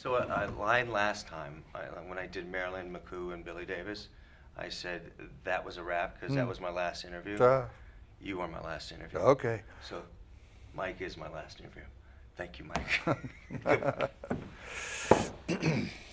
So I lied last time when I did Marilyn McCoo and Billy Davis. I said that was a wrap because that was my last interview. You are my last interview. Okay. So Mike is my last interview. Thank you, Mike.